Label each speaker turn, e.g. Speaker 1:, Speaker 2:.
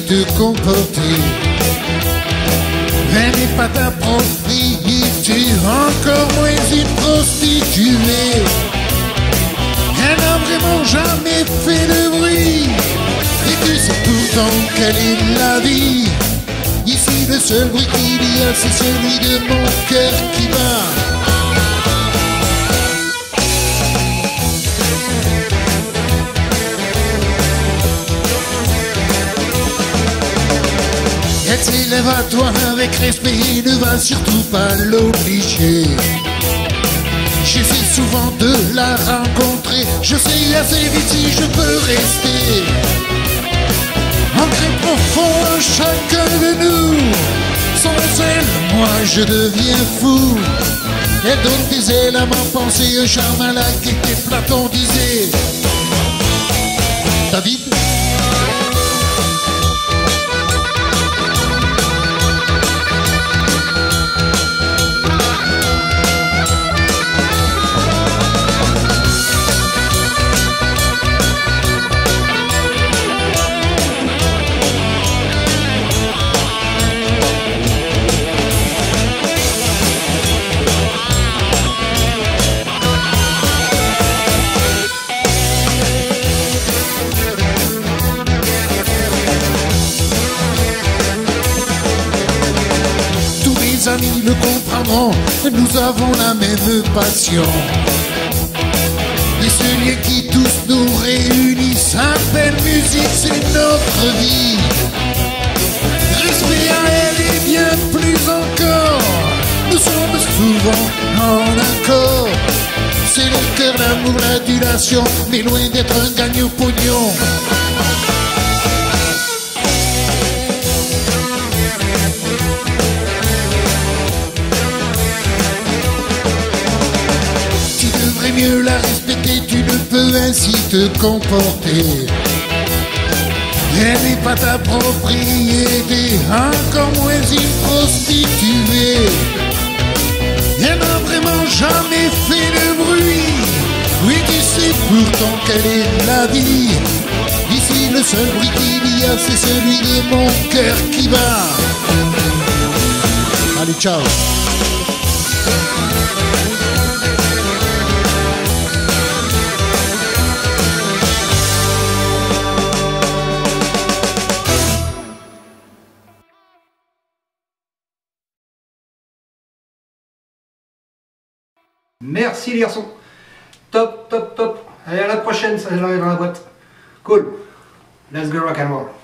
Speaker 1: te comporter. Elle n'est pas ta propriété, encore moins une prostituée. Elle n'a vraiment jamais fait de bruit, et tu sais pourtant quelle est la vie. Ici le seul bruit qu'il y a, c'est celui de mon cœur qui bat. Elle s'élève à toi avec respect et ne va surtout pas l'obliger. J'essaie souvent de la rencontrer, je sais assez vite si je peux rester. Ancré profond en chacun de nous, sans elle, moi je deviens fou. Elle donne des ailes à ma pensée, un charme à la gaieté, Platon disait. David. Mes amis le comprendront, nous avons la même passion. Et ce lien qui tous nous réunit s'appelle musique, c'est notre vie. Respect à elle et bien plus encore, nous sommes souvent en accord. C'est le cœur, l'amour, l'adulation, mais loin d'être un gagne-pognon. Mieux la respecter, tu ne peux ainsi te comporter. Elle n'est pas ta propriété, encore moins une prostituée. Elle n'a vraiment jamais fait de bruit, oui tu sais pourtant quelle est la vie. Ici le seul bruit qu'il y a, c'est celui de mon cœur qui bat. Allez, ciao.
Speaker 2: Merci les garçons. Top, top, top. Allez, à la prochaine, ça arrive dans la boîte. Cool. Let's go rock and roll.